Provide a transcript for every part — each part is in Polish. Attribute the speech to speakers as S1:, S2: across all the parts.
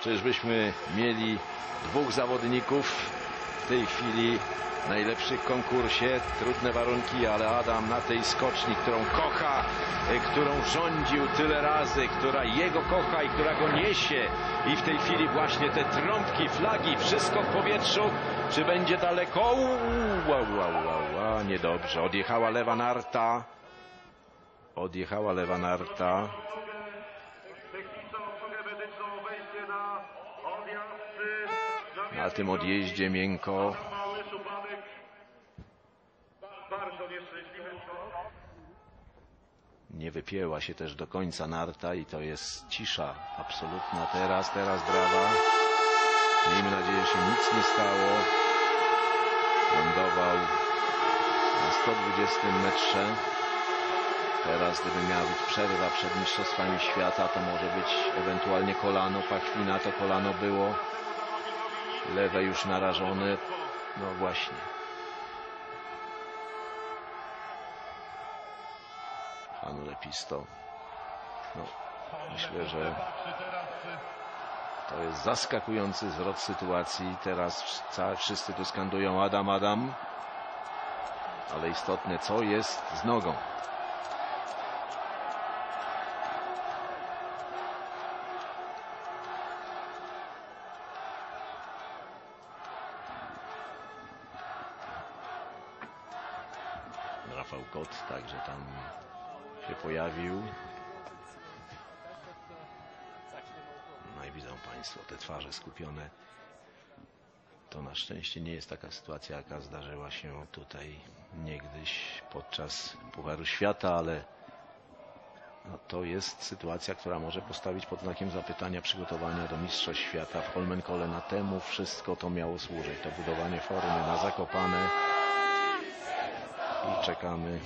S1: Czyżbyśmy mieli dwóch zawodników w tej chwili w najlepszych konkursie? Trudne warunki, ale Adam na tej skoczni, którą kocha, którą rządził tyle razy, która jego kocha i która go niesie. I w tej chwili właśnie te trąbki, flagi, wszystko w powietrzu. Czy będzie daleko? Niedobrze. Odjechała lewa narta. Odjechała lewa narta. Na tym odjeździe miękko. Nie wypięła się też do końca narta i to jest cisza absolutna. Teraz brawa. Miejmy nadzieję, że się nic nie stało. Lądował na 120 metrze. Teraz, gdyby miała być przerwa przed mistrzostwami świata, to może być ewentualnie kolano. Pachwina to kolano było. Lewe już narażone. No właśnie. Pan Lepisto. No, myślę, że to jest zaskakujący zwrot sytuacji. Teraz wszyscy tu skandują Adam, Adam. Ale istotne, co jest z nogą. Rafał Kot także tam się pojawił. No i widzą Państwo te twarze skupione. To na szczęście nie jest taka sytuacja, jaka zdarzyła się tutaj niegdyś podczas Pucharu Świata, ale no to jest sytuacja, która może postawić pod znakiem zapytania przygotowania do Mistrzostw Świata w Holmenkollen. Temu wszystko to miało służyć. To budowanie formy na Zakopane. I czekamy.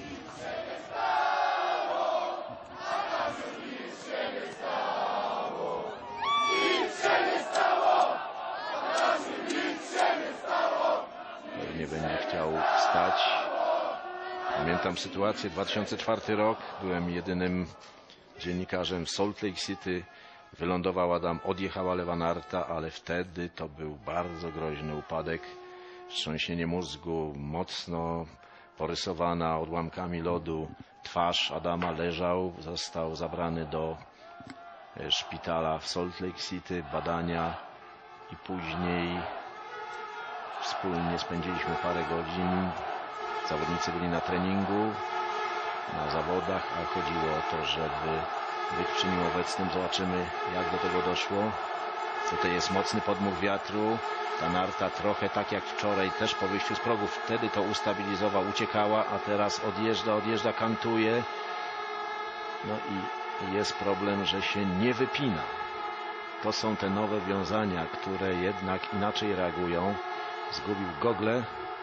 S1: Pewnie będzie chciał wstać. Pamiętam sytuację, 2004 rok. Byłem jedynym dziennikarzem w Salt Lake City. Wylądował Adam, odjechała lewa narta, ale wtedy to był bardzo groźny upadek. Wstrząśnienie mózgu, mocno porysowana odłamkami lodu twarz Adama. Leżał, został zabrany do szpitala w Salt Lake City, badania i później wspólnie spędziliśmy parę godzin. Zawodnicy byli na treningu, na zawodach, a chodziło o to, żeby być przy nim obecnym. Zobaczymy, jak do tego doszło. Tutaj jest mocny podmuch wiatru. Ta narta trochę tak jak wczoraj, też po wyjściu z progów, wtedy to ustabilizował, uciekała, a teraz odjeżdża, kantuje. No i jest problem, że się nie wypina. To są te nowe wiązania, które jednak inaczej reagują. Zgubił gogle.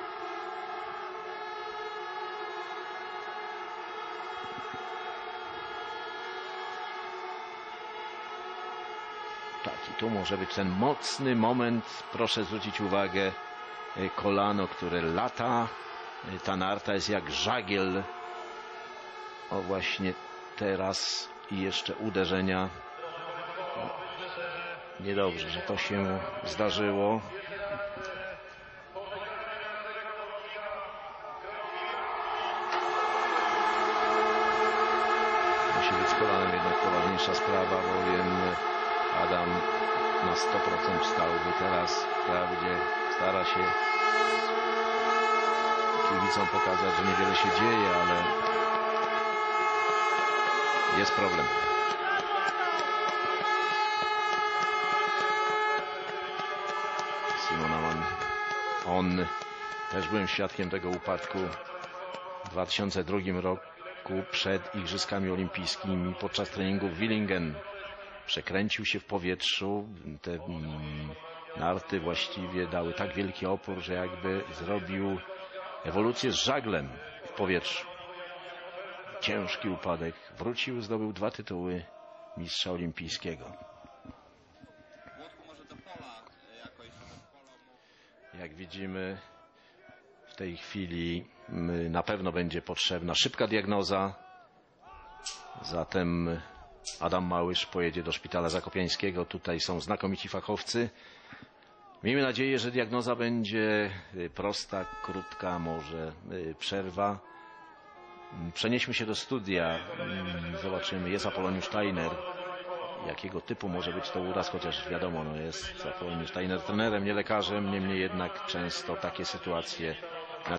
S1: Tak, i tu może być ten mocny moment. Proszę zwrócić uwagę, kolano, które lata. Ta narta jest jak żagiel. O, właśnie teraz i jeszcze uderzenia. Niedobrze, że to się zdarzyło. Musi być z kolanem jednak poważniejsza sprawa, bowiem Adam na 100% wstałby teraz. Wprawdzie stara się kibicom pokazać, że niewiele się dzieje, ale jest problem. Simonovan, on też byłem świadkiem tego upadku w 2002 roku przed Igrzyskami Olimpijskimi podczas treningu w Willingen. Przekręcił się w powietrzu. Te narty właściwie dały tak wielki opór, że jakby zrobił ewolucję z żaglem w powietrzu. Ciężki upadek. Wrócił, zdobył 2 tytuły mistrza olimpijskiego. Jak widzimy, w tej chwili na pewno będzie potrzebna szybka diagnoza. Zatem Adam Małysz pojedzie do szpitala zakopiańskiego. Tutaj są znakomici fachowcy. Miejmy nadzieję, że diagnoza będzie prosta, krótka, może przerwa. Przenieśmy się do studia. Zobaczymy, jest Apoloniusz Tajner. Jakiego typu może być to uraz, chociaż wiadomo, jest Apoloniusz Tajner trenerem, nie lekarzem. Niemniej jednak często takie sytuacje